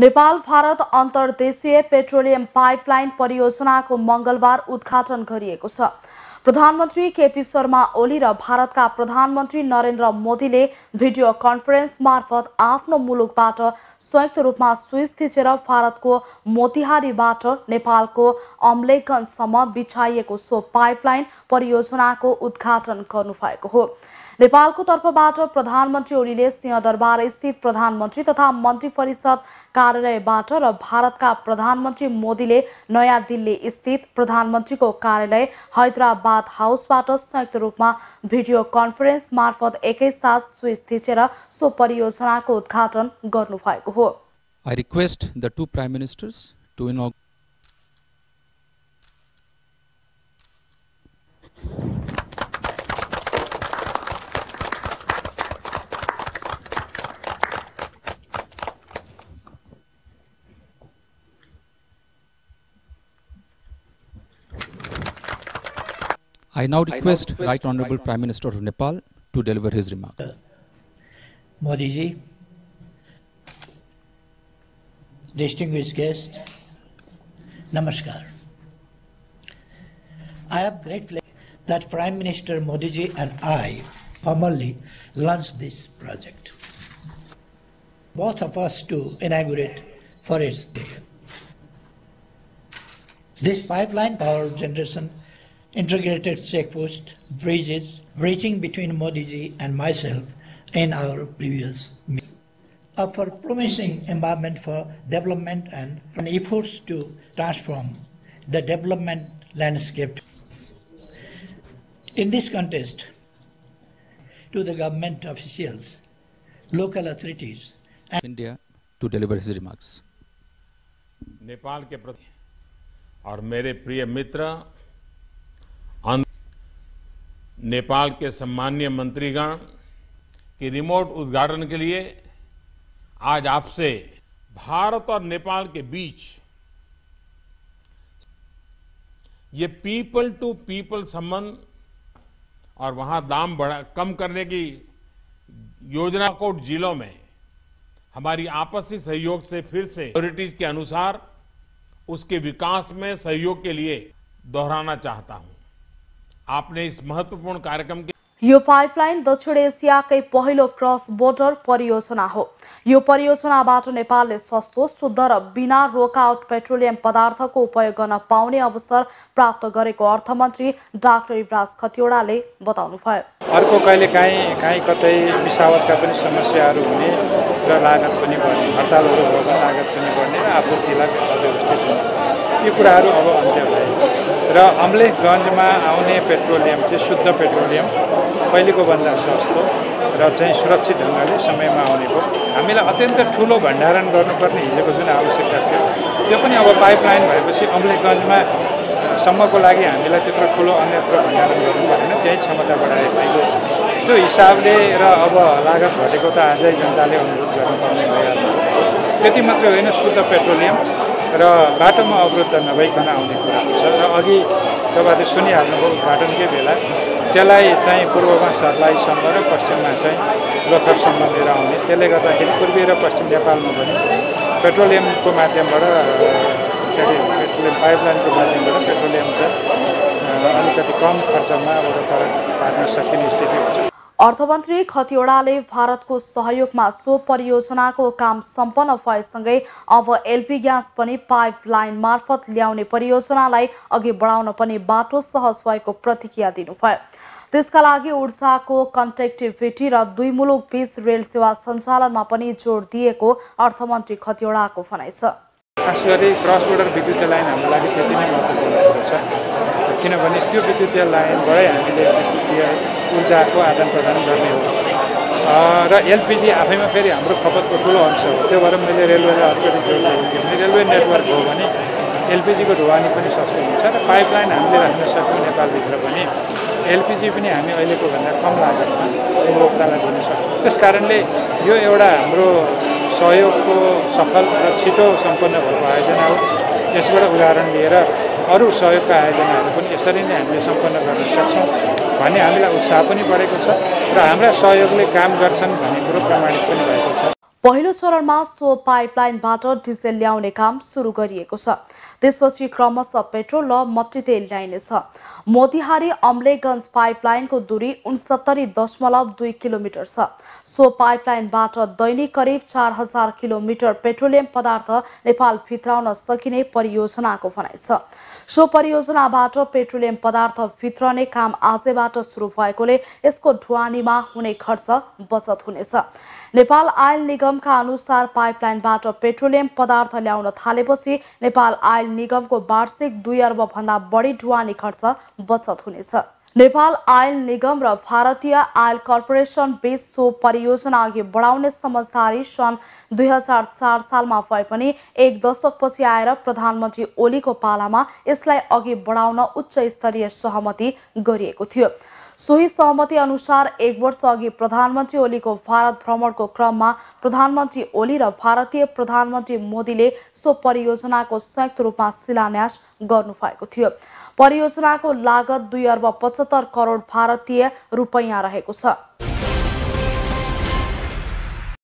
नेपाल भारत अन्तर्देशीय petroleum pipeline परियोजनाको मंगलबार उद्घाटन गरिएको छ। प्रधानमन्त्री केपी शर्मा ओली र भारतका प्रधानमन्त्री नरेन्द्र मोदीले भिडियो कन्फरेन्स मार्फत आफ्नो मुलुकबाट संयुक्त रूपमा स्विच थिचेर भारतको मोतिहारीबाट नेपालको अम्लेखगञ्जसम्म बिछाइएको सो पाइपलाइन परियोजनाको उद्घाटन गर्नुभएको हो। नेपालको तर्फबाट प्रधानमन्त्री ओलीले सिंहदरबार स्थित प्रधानमन्त्री तथा मन्त्री परिषद कार्यालयबाट र भारतका प्रधानमन्त्री मोदीले नयाँ दिल्ली स्थित प्रधानमन्त्रीको कार्यालय हैदराबाद हाउसबाट संयुक्त रूपमा भिडियो कन्फरेन्स मार्फत एकैसाथ स्विच थिचेर सो परियोजनाको उद्घाटन गर्नुभएको हो। I request the two prime ministers to inaugurate. I now request Right Honourable Prime Minister of Nepal to deliver his remarks. Modi ji, distinguished guest, Namaskar. I have great pleasure that Prime Minister Modi ji and I formally launched this project. Both of us to inaugurate for its day. This pipeline power generation integrated checkpost bridges reaching between Modi ji and myself in our previous meeting. For promising environment for development and efforts to transform the development landscape. In this context, to the government officials, local authorities, and India to deliver his remarks. Nepal के प्रति और मेरे प्रिय मित्र नेपाल के सम्मानीय मंत्रीगण की remote उद्घाटन के लिए आज आपसे भारत और नेपाल के बीच ये पीपल टू पीपल संबंध और वहां दाम कम करने की योजना को जिलों में हमारी आपसी सहयोग से फिर से प्रायोरिटीज के अनुसार उसके विकास में सहयोग के लिए दोहराना चाहता हूं। आपने इस महत्वपूर्ण कार्यक्रम के यो पाइपलाइन दक्षिण एसियाकै पहिलो क्रस बोर्डर परियोजना हो। यो परियोजनाबाट नेपालले सस्तो, शुद्ध र बिना रोकआउट पेट्रोलियम पदार्थको उपयोग गर्न पाउने अवसर प्राप्त गरेको अर्थमन्त्री डाक्टर युवराज खतिवड़ाले बताउनुभयो। अर्को कहिलेकाहीँ कतै मिसावटका पनि समस्याहरू हुने र लागत पनि बढ्ने, हडतालहरू हो भने लागत पनि बढ्ने र आपूर्तिलाई व्यवस्थित हुने, यो कुराहरू अब अन्त्य भयो र अम्लेखगञ्जमा आउने पेट्रोलियम चाहिँ शुद्ध पेट्रोलियम पहिलेको भन्दा सस्तो र चाहिँ सुरक्षित ढङ्गले समयमा आउने भयो। हामीलाई अत्यन्त ठुलो भण्डारण गर्नुपर्ने हिजोको जुन आवश्यकता थियो त्यो पनि अब पाइपलाइन भएपछि अम्लेखगञ्जमा सम्मको लागि हामीलाई त्यत्रो ठुलो अन्यत्र भण्डारण गर्नु परेन, त्यही क्षमता बढाए भयो। त्यो हिसाबले र अब लागत घटेको त आजै जनताले अनुरोध गर्नुपर्ने भइहाल्छ। त्यति मात्रै होइन, शुद्ध पेट्रोलियम र बाटोमा अवरुद्ध नभइकन आउने कुरा छ र अघि तपाईँले सुनिहाल्नुभयो उद्घाटनकै बेला त्यसलाई चाहिँ पूर्वमा सर्लाहीसम्म र पश्चिममा चाहिँ लोथरसम्म लिएर आउने, त्यसले गर्दाखेरि पूर्वी र पश्चिम नेपालमा पनि पेट्रोलियमको माध्यमबाट पेट्रोलियम पाइपलाइनको माध्यमबाट पेट्रोलियम चाहिँ अलिकति कम खर्चमा वरपर पार्न सकिने स्थिति हुन्छ। अर्थमन्त्री खतिवड़ाले भारतको सहयोगमा सो परियोजनाको काम सम्पन्न भएसँगै अब एलपी ग्यास पनि पाइपलाइन मार्फत ल्याउने परियोजनालाई अघि बढाउन पनि बाटो सहज भएको प्रतिक्रिया दिनुभयो। त्यसका लागि ऊर्जाको कनेक्टिभिटी र दुई मुलुक बीच रेल सेवा सञ्चालनमा पनि जोड दिएको अर्थमन्त्री खतिवड़ाको भनाइ छ। खास गरी क्रस बोर्डर विद्युतीय लाइन हाम्रो लागि त्यति नै महत्त्वपूर्ण कुरो छ, किनभने त्यो विद्युतीय लाइनबाटै हामीले विद्युतीय ऊर्जाको आदान प्रदान गर्ने हो र एलपीजी आफैमा फेरि हाम्रो खपतको ठुलो अंश हो। त्यो भएर मैले रेलवेलाई अलिकति जोड दिएको थिएँ भने रेलवे नेटवर्क हो भने एलपीजीको ढुवानी पनि सस्तो हुन्छ र पाइपलाइन हामीले राख्न सक्यौँ नेपालभित्र पनि एलपीजी पनि हामी अहिलेको भन्दा कम लागतमा उपभोक्तालाई दिन सक्छौँ। त्यस कारणले यो एउटा हाम्रो सहयोगको सफल र छिटो सम्पन्न भएको आयोजना हो। यसबाट उदाहरण लिएर अरू सहयोगका आयोजनाहरू पनि यसरी नै हामीले सम्पन्न गर्न सक्छौँ भन्ने हामीलाई उत्साह पनि बढेको छ र हाम्रा सहयोगले काम गर्छन् भन्ने कुरो प्रमाणित पनि भएको छ। पहिलो चरणमा सो पाइपलाइनबाट डिजेल ल्याउने काम सुरु गरिएको छ। त्यसपछि क्रमशः पेट्रोल र मट्टी तेल ल्याइनेछ। मोतिहारी अम्लेगञ्ज पाइपलाइनको दूरी 69.2 किलोमिटर छ। सो पाइपलाइनबाट दैनिक करिब 4000 किलोमिटर पेट्रोलियम पदार्थ नेपाल भित्राउन सकिने परियोजनाको भनाइ छ। सो परियोजनाबाट पेट्रोलियम पदार्थ भित्रने काम आजैबाट सुरु भएकोले यसको ढुवानीमा हुने खर्च बचत हुनेछ। नेपाल आयल निगमका अनुसार पाइपलाइनबाट पेट्रोलियम पदार्थ ल्याउन थालेपछि नेपाल आयल निगमको वार्षिक 2 अर्ब भन्दा बढी ढुवानी खर्च बचत हुनेछ। नेपाल आयल निगम र भारतीय आयल कर्पोरेसन बीच सो परियोजना अघि बढाउने समझदारी सन् 2004 सालमा भए पनि एक दशकपछि आएर प्रधानमन्त्री ओलीको पालामा यसलाई अघि बढाउन उच्च स्तरीय सहमति गरिएको थियो। सोही सहमति अनुसार 1 वर्ष अघि प्रधानमन्त्री ओलीको भारत भ्रमणको क्रममा प्रधानमन्त्री ओली र भारतीय प्रधानमन्त्री मोदीले सो परियोजनाको संयुक्त रूपमा शिलान्यास गर्नुभएको थियो। परियोजनाको लागत 2 अर्ब 75 करोड भारतीय रुपैयाँ रहेको छ।